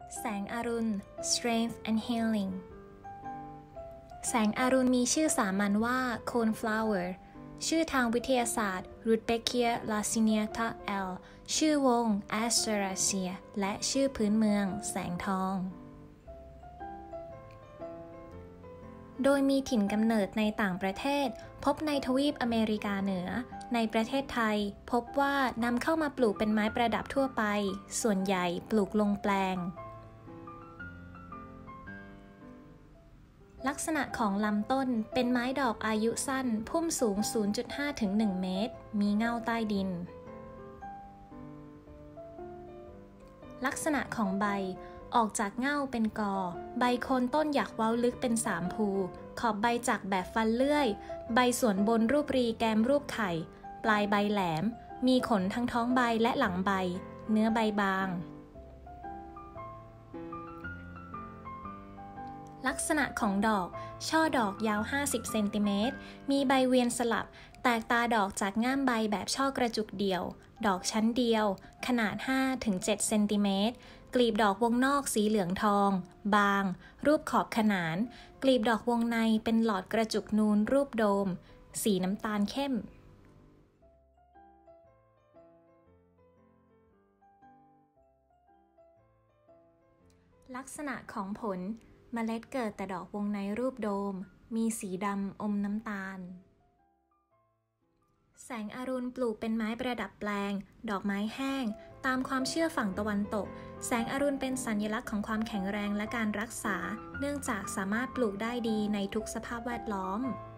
แสงอรุณ strength and healing แสงอรุณมีชื่อสามัญว่า cornflower ชื่อทางวิทยาศาสตร์ Rudbeckia laciniata L ชื่อวง Asteraceae และชื่อพื้นเมืองแสงทองโดยมีถิ่นกำเนิดในต่างประเทศพบในทวีปอเมริกาเหนือในประเทศไทยพบว่านำเข้ามาปลูกเป็นไม้ประดับทั่วไปส่วนใหญ่ปลูกลงแปลงลักษณะของลำต้นเป็นไม้ดอกอายุสั้นพุ่มสูง 0.5 ถึง 1 เมตรมีเง่าใต้ดินลักษณะของใบออกจากเง่าเป็นกอใบโคนต้นหยักเว้าลึกเป็น3ภูขอบใบจักแบบฟันเลื่อยใบส่วนบนรูปรีแกมรูปไข่ปลายใบแหลมมีขนทั้งท้องใบและหลังใบเนื้อใบบางลักษณะของดอกช่อดอกยาว50เซนติเมตรมีใบเวียนสลับแตกตาดอกจากง่ามใบแบบช่อกระจุกเดี่ยวดอกชั้นเดียวขนาด 5-7 เซนติเมตรกลีบดอกวงนอกสีเหลืองทองบางรูปขอบขนานกลีบดอกวงในเป็นหลอดกระจุกนูนรูปโดมสีน้ำตาลเข้มลักษณะของผลเมล็ดเกิดแต่ดอกวงในรูปโดมมีสีดำอมน้ำตาลแสงอรุณปลูกเป็นไม้ประดับแปลงดอกไม้แห้งตามความเชื่อฝั่งตะวันตกแสงอรุณเป็นสัญลักษณ์ของความแข็งแรงและการรักษาเนื่องจากสามารถปลูกได้ดีในทุกสภาพแวดล้อม